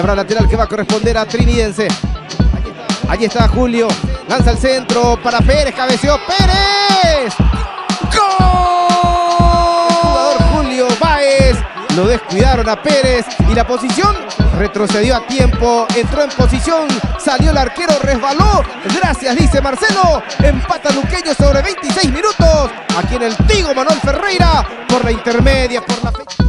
habrá lateral que va a corresponder a Trinidense. Allí está Julio. Lanza el centro para Pérez. Cabeceó Pérez. ¡Gol! El jugador Julio Báez. Lo descuidaron a Pérez y la posición retrocedió a tiempo. Entró en posición. Salió el arquero. Resbaló. Gracias, dice Marcelo. Empata Luqueño sobre 26 minutos. Aquí en el Tigo Manuel Ferreira. Por la intermedia, por la fecha.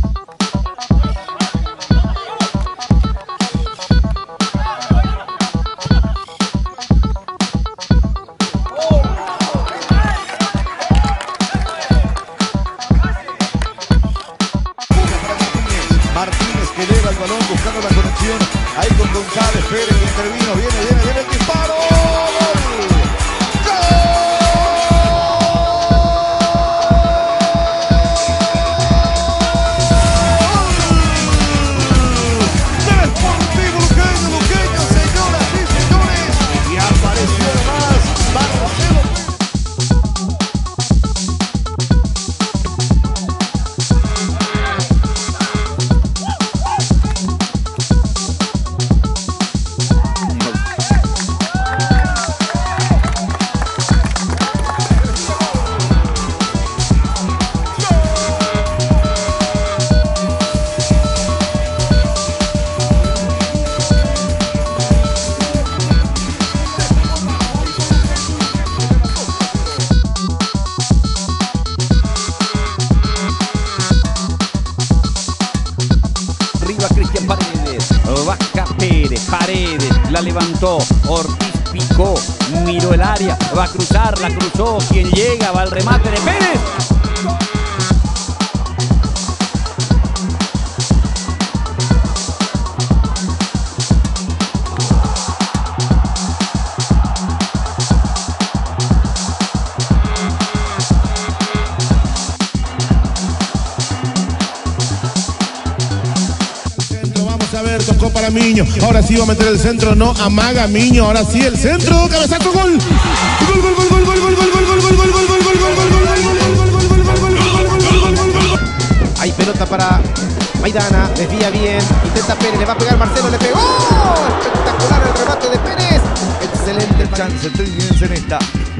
Martínez que eleva el balón buscando la conexión ahí con González Pérez que intervino, viene el disparo. Cristian Paredes, baja Paredes, la levantó, Ortiz picó, miró el área, va a cruzar, la cruzó, quien llega, va al remate de Pérez. A ver, tocó para Miño. Ahora sí va a meter el centro. No, amaga Miño. Ahora sí el centro. Cabezazo, gol. Hay pelota para Maidana. Desvía bien. Intenta Pérez. Le va a pegar Marcelo. Le pegó. Espectacular el remate de Pérez. Excelente chance Trinidense en esta.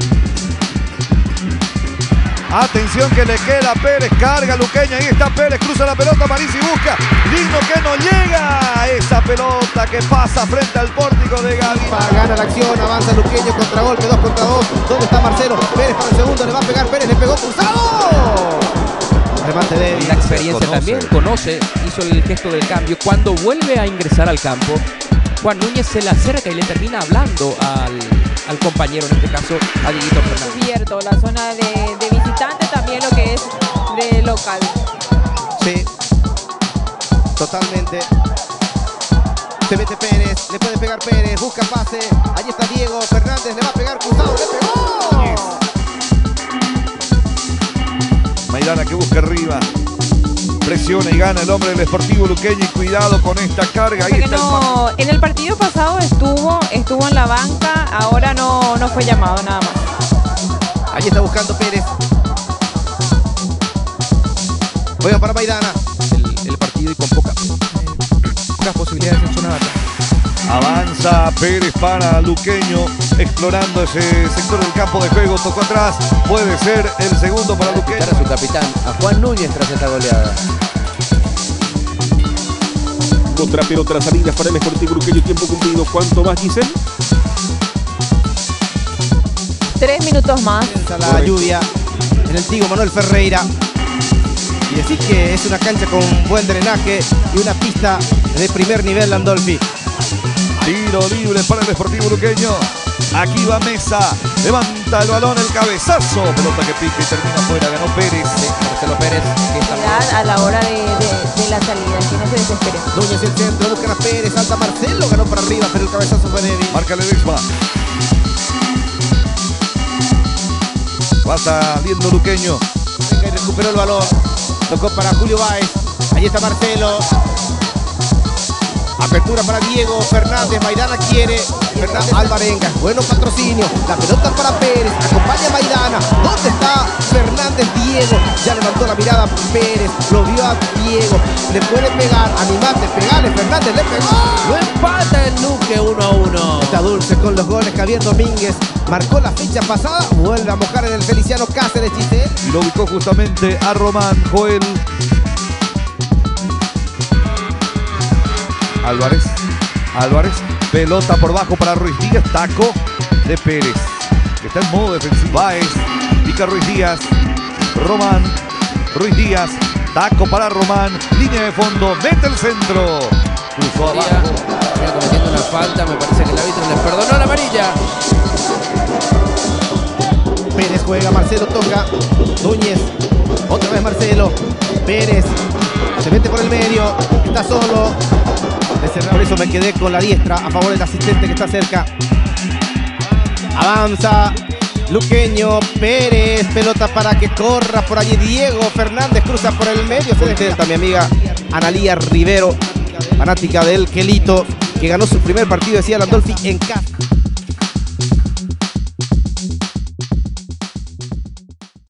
Atención que le queda a Pérez, carga Luqueño, ahí está Pérez, cruza la pelota, Parisi busca, Digno que no llega, esa pelota que pasa frente al pórtico de Gaby. Gana la acción, avanza Luqueño, contragolpe, 2 contra 2, ¿dónde está Marcelo? Pérez para el segundo, le va a pegar Pérez, le pegó cruzado. Remate débil. La experiencia también, conoce, hizo el gesto del cambio, cuando vuelve a ingresar al campo, Juan Núñez se le acerca y le termina hablando al compañero, en este caso a Dieguito Fernández. Cubierto la zona de visitante, también lo que es de local. Sí, totalmente. Se mete Pérez, le puede pegar Pérez, busca pase, allí está Diego Fernández, le va a pegar cruzado, le pegó. Maidana que busca arriba, presiona y gana el hombre del Sportivo Luqueño y cuidado con esta carga. Ahí está no, en el partido pasado estuvo en la banca, ahora no fue llamado nada más. Allí está buscando Pérez. Juega para Maidana. El partido y con pocas posibilidades en zona baja. Avanza Pérez para Luqueño, explorando ese sector del campo de juego, tocó atrás, puede ser el segundo para Luqueño. A su capitán, a Juan Núñez tras esta goleada. Otra pelota, las salidas para el Sportivo Luqueño, tiempo cumplido. ¿Cuánto más, Giselle? 3 minutos más. Comienza la lluvia en el Tigo Manuel Ferreira. Y decir que es una cancha con buen drenaje y una pista de primer nivel, Landolfi. Tiro libre para el Sportivo Luqueño. Aquí va Mesa, levanta el balón, el cabezazo, pelota que pica y termina afuera, ganó Pérez. Marcelo Pérez, que está A la hora de la salida, que no se desespere. Núñez el centro, buscan a Pérez, salta Marcelo, ganó para arriba, pero el cabezazo fue débil. Marca Ledesma. Va saliendo Luqueño. Venga y recuperó el balón. Tocó para Julio Báez. Ahí está Marcelo. Apertura para Diego Fernández. Maidana quiere. Fernández Alvarenga. Bueno patrocinio. La pelota para Pérez. Acompaña a Maidana. ¿Dónde está Fernández? Fernández, Diego, ya levantó la mirada Pérez, lo vio a Diego, le puede pegar, animate, pegale, Fernández, le pegó. Lo empata el Luque 1-1. Está dulce con los goles. Javier Domínguez marcó la fecha pasada, vuelve a mojar en el Feliciano Cáceres, Giselle. Y lo ubicó justamente a Román Joel Álvarez, pelota por bajo para Ruiz Díaz, taco de Pérez, que está en modo defensivo. Báez, pica Ruiz Díaz, Román, Ruiz Díaz, taco para Román, línea de fondo, mete el centro, cruzó abajo. Venía cometiendo una falta, me parece que el árbitro le perdonó la amarilla. Pérez juega, Marcelo toca, Núñez, otra vez Marcelo, Pérez, se mete por el medio, está solo. Por eso me quedé con la diestra a favor del asistente que está cerca. Avanza Luqueño, Pérez, pelota para que corra por allí Diego Fernández, cruza por el medio. Se despierta mi amiga Analía Rivero, fanática del Quelito, que ganó su primer partido, decía Landolfi, en casa.